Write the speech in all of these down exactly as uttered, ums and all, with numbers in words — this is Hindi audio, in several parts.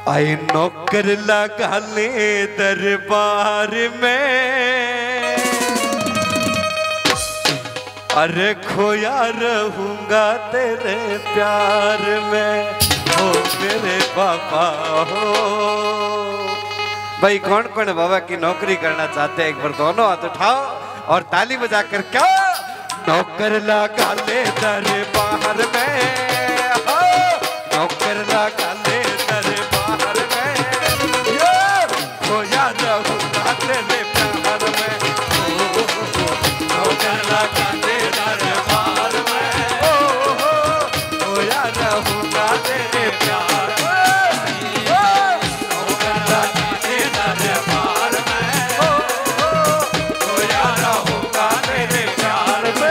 आए नौकर लगा ले दरबार में, अरे खोया रहूंगा तेरे प्यार में, हो मेरे बाबा हो। भाई कौन कौन बाबा की नौकरी करना चाहते हैं? एक बार दोनों हाथ उठाओ और ताली बजाकर क्या नौकर लगा ले दरबार में, नौकर लगा ले दरबार में, खोया रहूंगा तेरे प्यार में, नौकर लगा ले दरबार में, खोया रहूंगा तेरे प्यार में, नौकर लगा ले दरबार में, खोया रहूंगा तेरे प्यार में।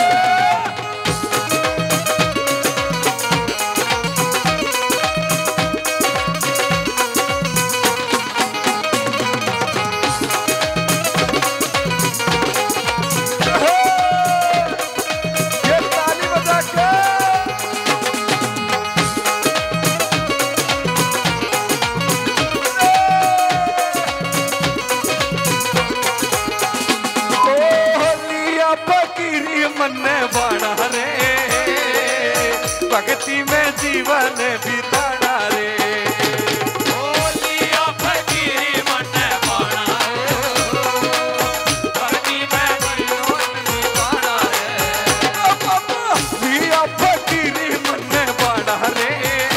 भक्ति में जीवन बिताना रे, बोलिया फकीरी मन बाणा रे, भक्ति में जीवन बिताना रे, बोलिया फकीरी मन बाणा रे,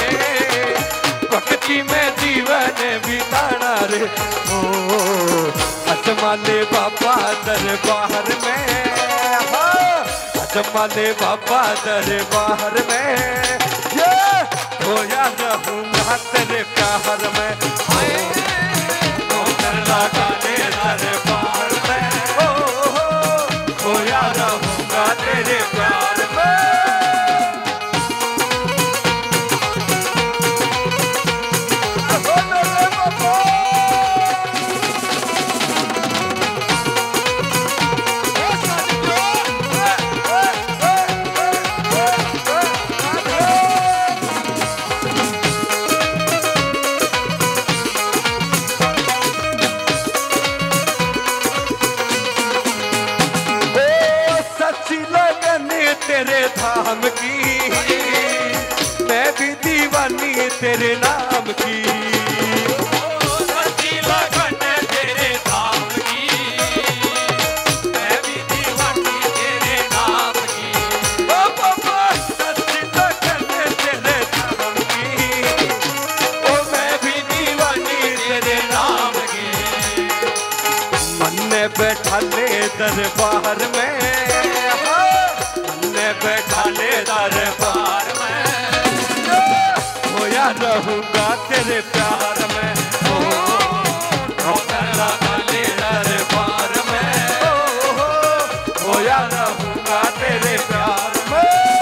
भक्ति में जीवन बिताना रे, ओ अजमाले बाबा दरबार में, अजमाले बाबा दरबार में, ये खोया रहूंगा तेरे प्यार में, नौकर लगा ले दरबार में, खोया रहूंगा तेरे प्यार में। तेरे धाम की मैं भी दीवानी तेरे नाम की, सच्ची लगन तेरे धाम की मैं भी दीवानी तेरे नाम की, ओ बाबा सच्ची लगन तेरे धाम की, ओ मैं भी दीवानी तेरे नाम की, मन में बैठा ले दरबार में, बैठा ले दरबार में, खोया रहूंगा तेरे प्यार में, नौकर लगा ले दरबार में, खोया रहूंगा तेरे प्यार में।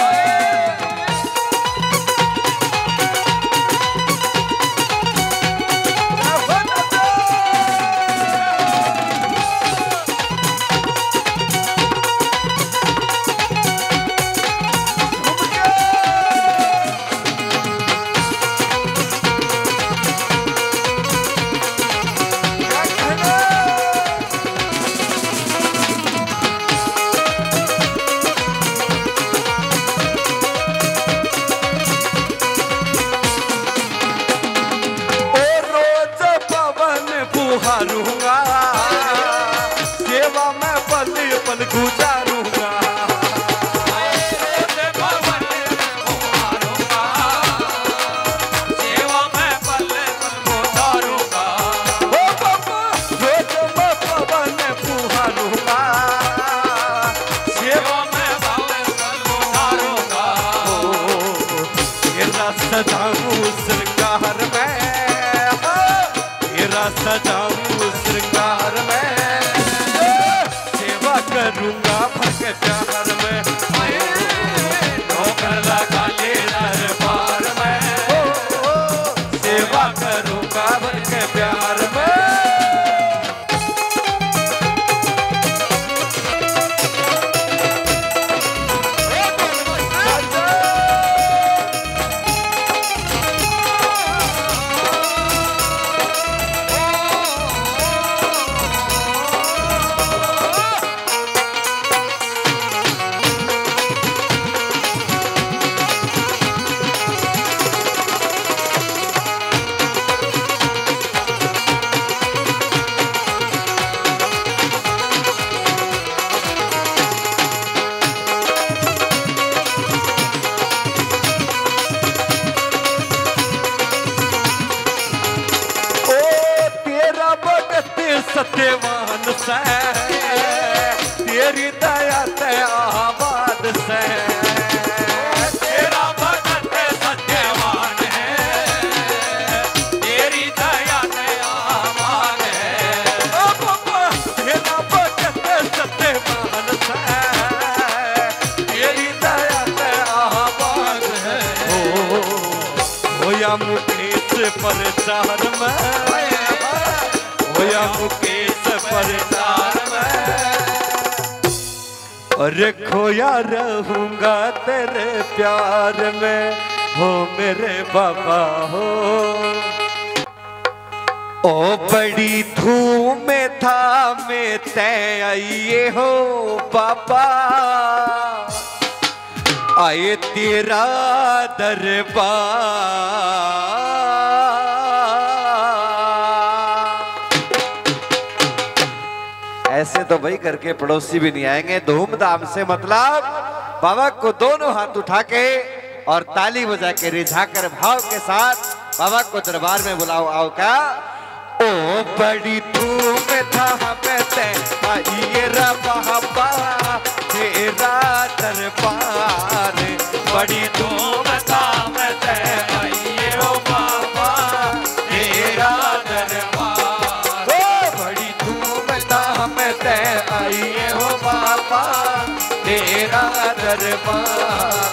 बुहारूंगा सेवा में पल पल गुजारूंगा, सेवा में पल पल गुजारूंगा, ओ बाबा रोज मैं पवन बुहारूंगा, सेवा में पल पल गुजारूंगा, तेरा सजाऊं श्रृंगार में, सजाऊं श्रृंगार में, सेवा करूंगा भर के प्यार में, नौकर लगा ले दरबार में, सेवा करूंगा भर के प्यार में। मुकेश प्रचार में, होया मुकेश प्रचार में। अरे खोया रहूंगा तेरे प्यार में, हो मेरे बाबा हो। ओ बड़ी धूम में था में तय आइए हो बाबा, आए तेरा दरबार। ऐसे तो भाई करके पड़ोसी भी नहीं आएंगे, धूमधाम से मतलब बाबा को दोनों हाथ उठा के और ताली बजा के रिझाकर भाव के साथ बाबा को दरबार में बुलाओ। आओ क्या? ओ बड़ी धूम था हमें ते आइए रा बाबा तेरा दरबार, बड़ी धूम था हमें ते आइए हो बाबा तेरा दरबार। ओ बड़ी धूम था हमें ते आइए हो बाबा तेरा दरबार।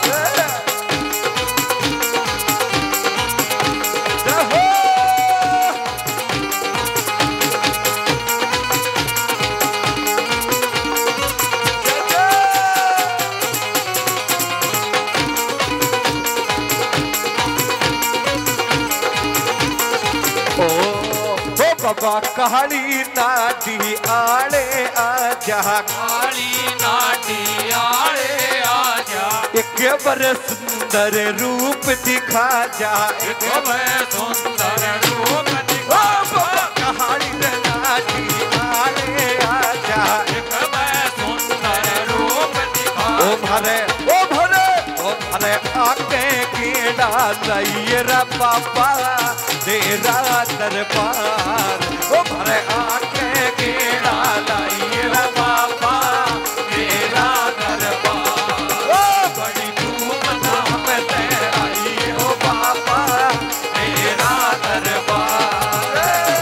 बाबा काली नाटी आड़े आजा, काली नाटी आड़े आजा, एक बरस सुंदर रूप दिखा जा, एक बरस सुंदर रूप दिखा जा। काली नाटी आड़े आजा, एक बरस सुंदर रूप दिखा जा। ओ भरे ओ भरे ओ भरे आके कीड़ा लाइए रा बाबा तेरा दरबार। ओ भरे आके कीड़ा लाइए रा बाबा तेरा दरबार। ओ बड़ी धूम धाम ते आइए हो बाबा तेरा दरबार।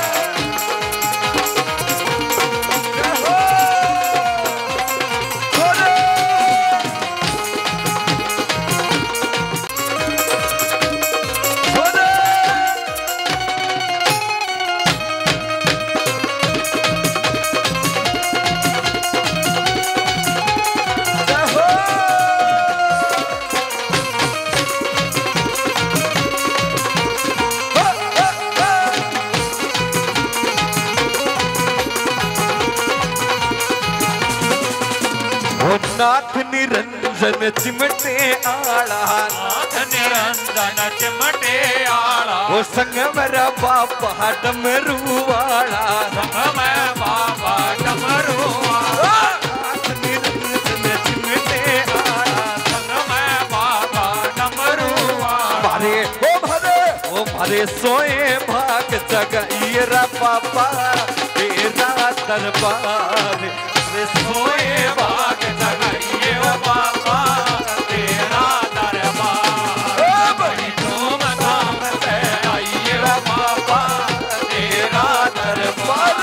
नाथ निरंजन चिमटे आला, नाथ निरंजन चिमटे आला, वो संग मेरा बाबा डमरू वाला, संग में बाबा डमरू वाला। नाथ निरंजन चिमटे आला, संग में बाबा डमरू वाला। मारे ओ भरे ओ भरे सोए भाग जगाइए रा बाबा तेरा दरबार। सोए भाग जगाइए ओ बाबा तेरा दरबार। बड़ी धूम धाम से आइए ओ बाबा तेरा दरबार।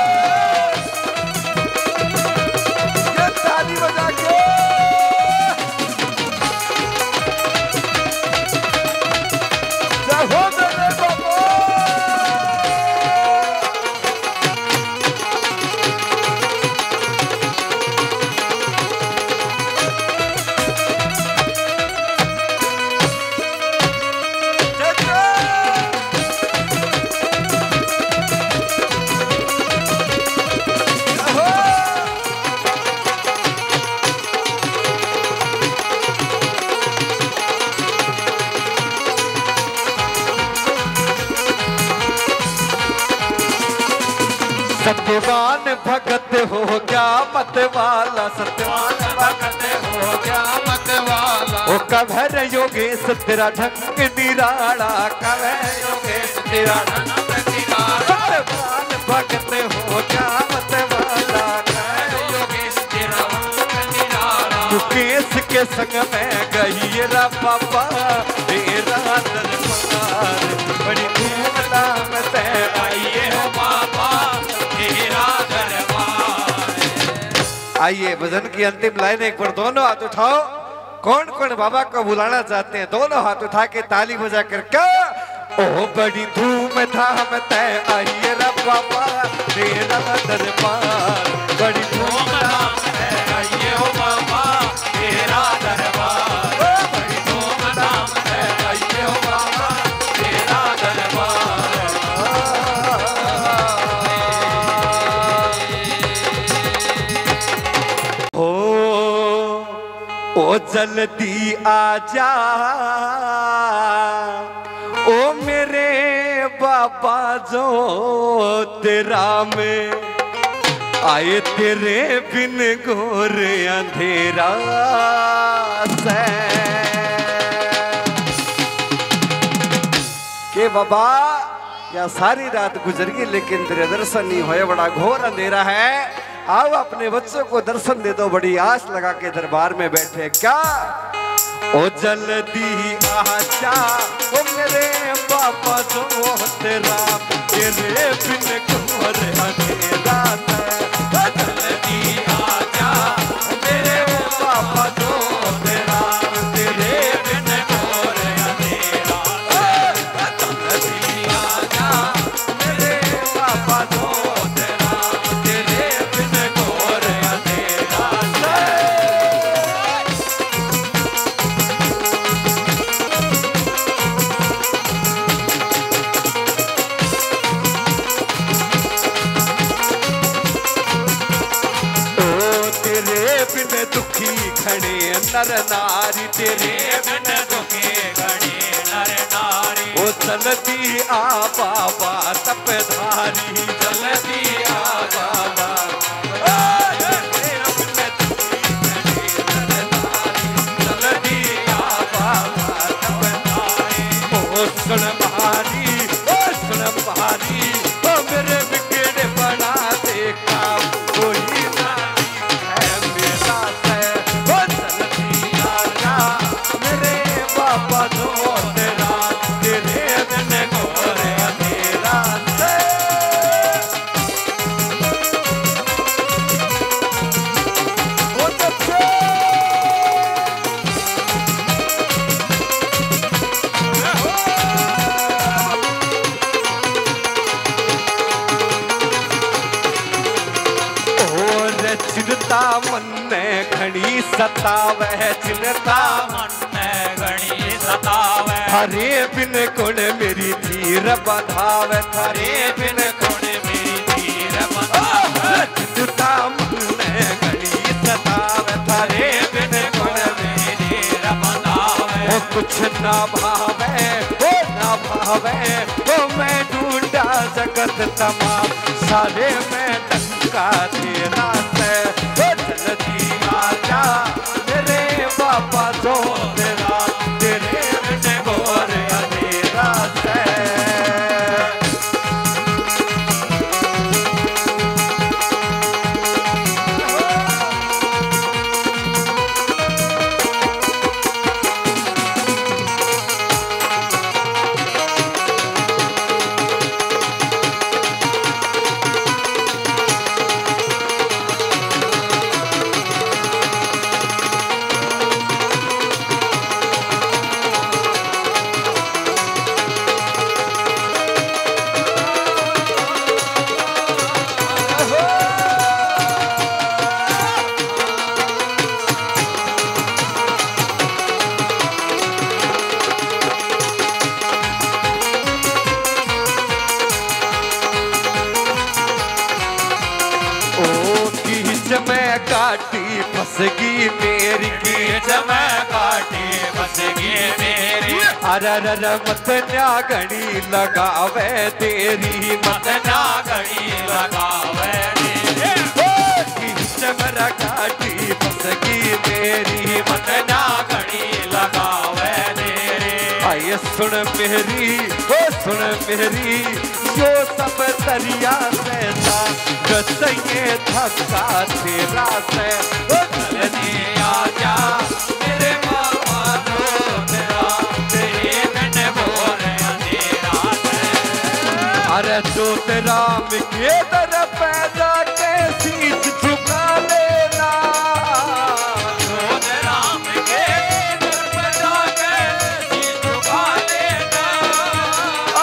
ये ताली बजा के जय हो मेरे बाबा। सत्यवान भगत हो क्या मत वाला, सत्यवान भगत हो गया मत वाला। ओ कभर योगेश तेरा ढंग निराला, कभर योगेश तेरा ढंग निराला। सत्यवान भगत हो क्या मत वाला, कभर योगेश तेरा ढंग निराला। मुकेश के संग में गई रा बाबा तेरा दरबार। बड़ी धूमधाम से आइए हो बाबा तेरा दरबार। आइए भजन की अंतिम लाइन एक बार दोनों हाथ उठाओ। कौन कौन बाबा को बुलाना चाहते हैं दोनों हाथ उठा के ताली बजा कर क्या ओ बड़ी धूम धाम तय आई रे बाबा तेरा दरबार, बड़ी धूम धाम तय आई हो बाबा तेरा दरबार, बड़ी धूम धाम तय आई हो बाबा तेरा दरबार। ओ ओ जल्दी आजा ओ मेरे बाबा जो तेरा में आए तेरे बिन घोर अंधेरा से के बाबा या सारी रात गुजर गई लेकिन तेरे दर्शन नहीं होए, बड़ा घोर अंधेरा है। आओ अपने बच्चों को दर्शन दे दो, बड़ी आस लगा के दरबार में बैठे क्या। ओ जल्दी आजा ओ मेरे बाबा जो तेरा तेरे बिन घोर अंधेरा है, जल्दी आजा मेरे बाबा जो तेरा तेरे बिन घोर अंधेरा, जल्दी आजा मेरे बाबा जो तेरा तेरे बिन घोर अंधेरा। दुखी खड़े नर नारी तेरे बिन दुखी खड़े नर नारी, ओ जल्दी आ बाबा तपधारी, जल्दी आ बाबा तेरे बिन दुखी खड़े नर नारी, जल्दी आ बाबा तपधारी। ओ सुन भारी ओ सुन भारी ओ मेरे बिगड़े बना दे काम कोई ना चिंता मन में घनी सतावे, चिंता मन में घनी सतावे, हरे बिन गुण मेरी धीर बधावे, हरे बिन गुण मेरी धीर बधावे, चिंता मन में घनी सतावे, हरे बिन गुण मेरी धीर बधावे। ओ कुछ ना भावे ओ ना भावे ओ मैं ढूंढा जगत तमाम सारे में डंका तेरा से, जल्दी आजा मेरे बाबा जो तेरा तेरे बिन घोर अंधेरा से। काटी फसगी मेरी कीच में काटी फसगी मेरी, अरर मत ना घड़ी लगावे तेरी, मत ना घड़ी लगावे तेरी, कीच में काटी फसगी मेरी, मत ना घड़ी लगावे तेरी। आये सुन मेरी ओ सुन मेरी जो सब दरिया से था ये धक्का तेरा से, ओ जल्दी आजा मेरे बाबा जो तेरा तेरे बिन घोर अंधेरा से। अरे जो तेरा के दर पैदा के शीश झुका लेना, जो तेरा के दर पैदा के शीश झुका लेना,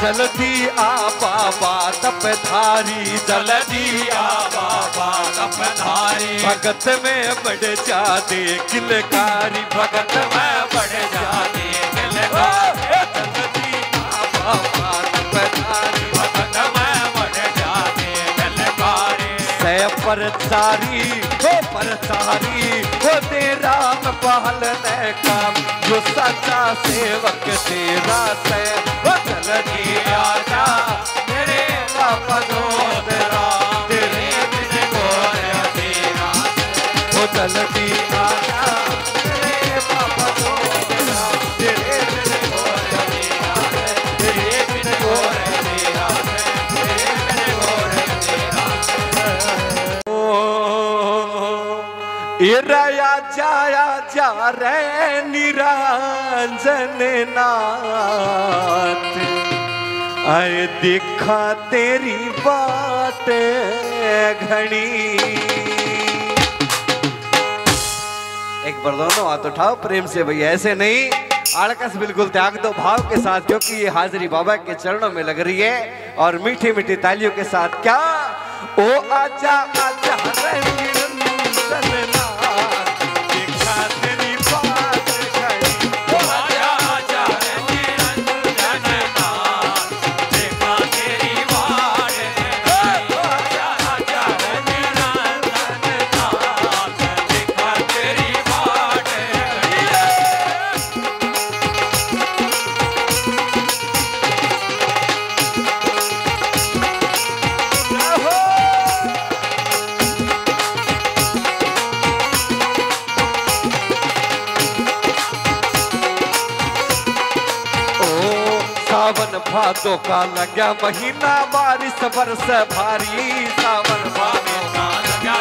जल्दी आ बाबा तपधारी, जल्दी आ बाबा तपधारी, भगत में बढ़ जा दे किलकारी, भगत में बढ़ जा दे किलकारी, जल्दी आ बाबा तपधारी, भगत में बढ़ जा दे किलकारी। सै परचारी हो परचारी हो दे राम पालन काम, जो सच्चा सेवक तेरा सै हो जल्दी आजा मेरे बाबा तेरा, तेरे बिन कोई तेरा हो जल्दी आजा मेरे बाबा तेरा, तेरे बिन कोई तेरा, तेरे बिन कोई तेरा, तेरे बिन कोई तेरा। इराया जाया जा रे निरंजन नाथ, आए देखा तेरी बात घड़ी। एक बार दोनों हाथ उठाओ प्रेम से भैया, ऐसे नहीं, आड़कस बिल्कुल त्याग दो भाव के साथ, क्योंकि ये हाजिरी बाबा के चरणों में लग रही है। और मीठी मीठी तालियों के साथ क्या ओ आजा आजा रे निरंजन नाथ, देखा तेरी बात घड़ी। ओ आजा आजा रे निरंजन नाथ, देखा तेरी बात घड़ी। ओ आजा आजा रे निरंजन नाथ, देखा तेरी बात घड़ी। सावन भादो का लग्या महीना, बारिश बरस भारी, सावन भादो का लग्या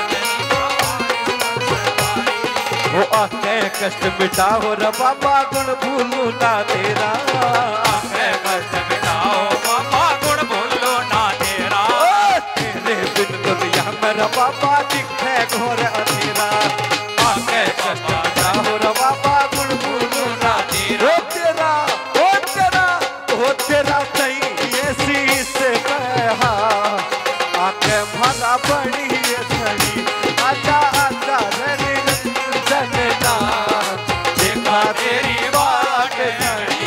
हो आके कष्ट मिटाओ रे बाबा गुण भूलू ना तेरा, आके कष्ट मिटाओ बाबा गुण भूलो ना तेरा, तेरे बिन दुनिया मेरा बाबा दिखे घोर अंधेरा, आके कष्ट मिटाओ रे बाबा गुण भूलू ना तेरा, तेरा ओ तेरा ओ तेरा चाहिए शीस कहा, आके भला बड़ी छड़ी, आजा आजा रे निरंजन नाथ, देखा तेरी बाट घड़ी।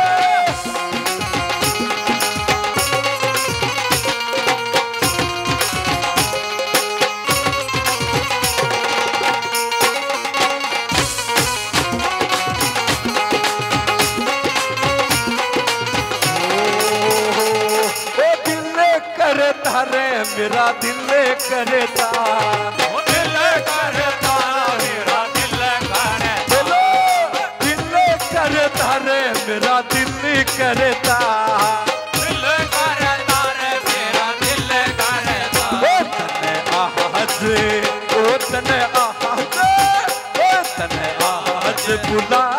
करता रे मेरा दिल करता, ओ दिल करता मेरा दिल करता, चलो दिल करता रे मेरा दिल करता, दिल करता रे मेरा दिल करता। ओ तने आहाज ओ तने आहाज ओ तने आहाज बुला